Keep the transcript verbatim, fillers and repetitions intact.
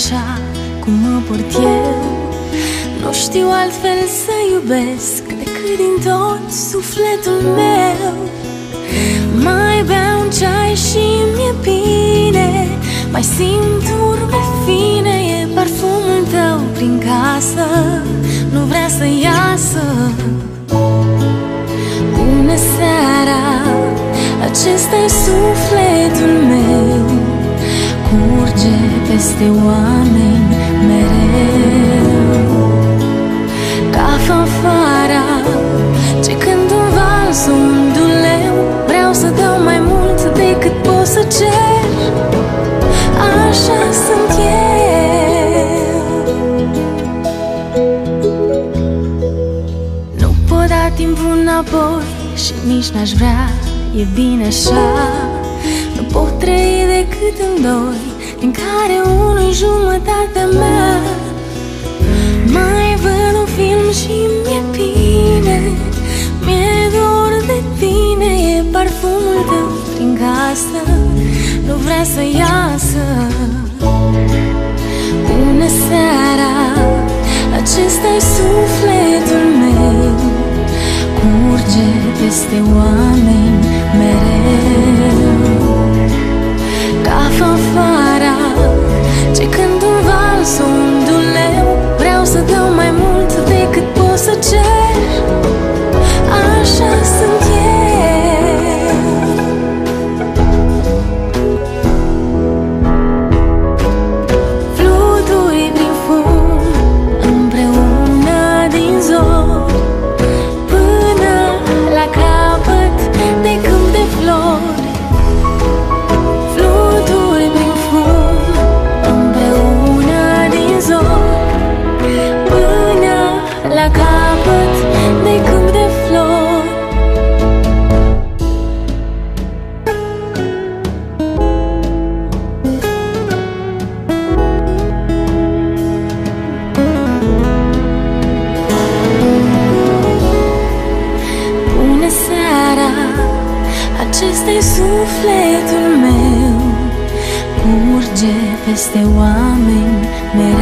așa cum mă port eu. Nu știu altfel să iubesc decât din tot sufletul meu. Mai beau un ceai și mi-e bine, mai simt urme fine. E parfumul tău prin casă, nu vrea să iasă. Bună seara, acesta-i sufletul meu, curge peste oameni mereu. Ca fanfara ce când un vals unduleu, vreau să dau mai mult decât pot să cer. Așa sunt eu. Nu pot da timpul înapoi și nici n-aș vrea, e bine așa. Nu pot trăi decât în doi, din care unul-i jumătatea mea. Mai văd un film și mi-e bine, mi-e dor de tine. E parfumul tău prin casă, nu vrea să iasă. Bună seara, acesta-i sufletul meu, curge peste oameni mereu. Ca fanfara ce când un vals unduleu, vreau să dau mai mult decât pot să cer. Așa sunt eu. Fluturi prin fum împreună din zor, până la capăt de câmp de flori. Fluturi prin fum împreună din zor, până la capăt de câmp de flori. Bună seara, acesta-i sufletul meu, curge peste oameni mereu.